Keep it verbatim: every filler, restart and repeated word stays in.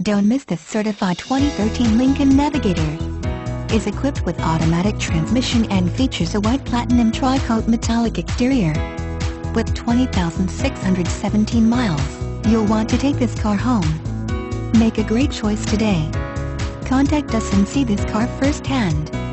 Don't miss this certified twenty thirteen Lincoln Navigator. Is equipped with automatic transmission and features a white platinum tri-coat metallic exterior. With twenty thousand six hundred seventeen miles, you'll want to take this car home. Make a great choice today. Contact us and see this car firsthand.